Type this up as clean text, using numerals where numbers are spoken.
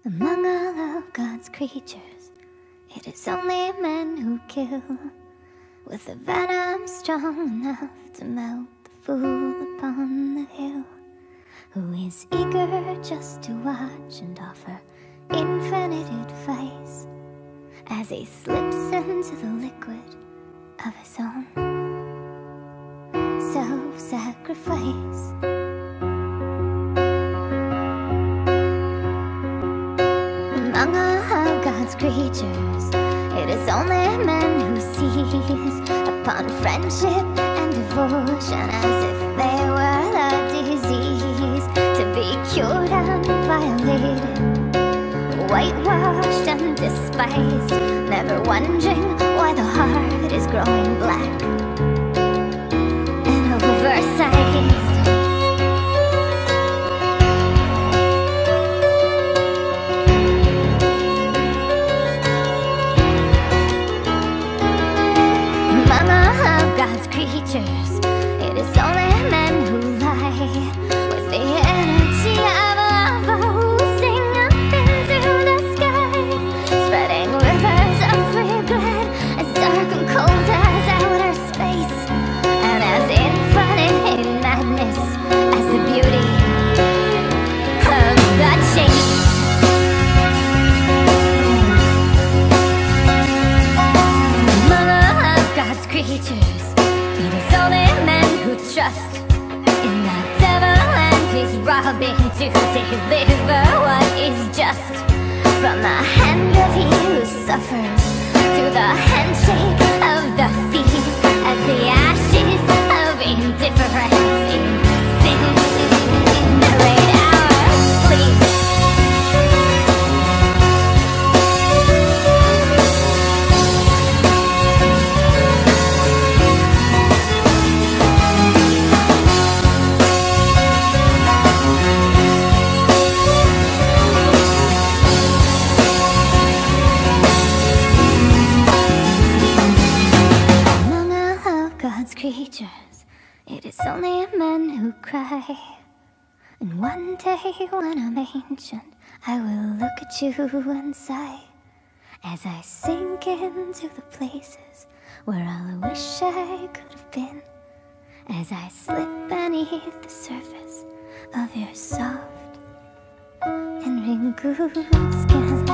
Among all of God's creatures, it is only men who kill, with a venom strong enough to melt the fool upon the hill, who is eager just to watch and offer infinite advice as he slips into the liquid of his own self-sacrifice. Among all of God's creatures, it is only men who seize upon friendship and devotion as if they were a disease, to be cured and violated, whitewashed and despised, never wondering why the heart is growing black and oversized. Among all of God's creatures, it is only men who lie with the energy of love oozing up into the sky, spreading rivers of regret as dark and cold as outer space, and as infinite in madness as the beauty of the chase. Among all of God's creatures, it is only men who trust in the devil and his robbing to deliver what is just, from the hand of he who suffers to the handshake of the thief, as the ashes of indifference incinerate our sleep. God's creatures, it is only men who cry. And one day when I'm ancient, I will look at you and sigh, as I sink into the places where all I wish I could have been, as I slip beneath the surface of your soft and wrinkled skin.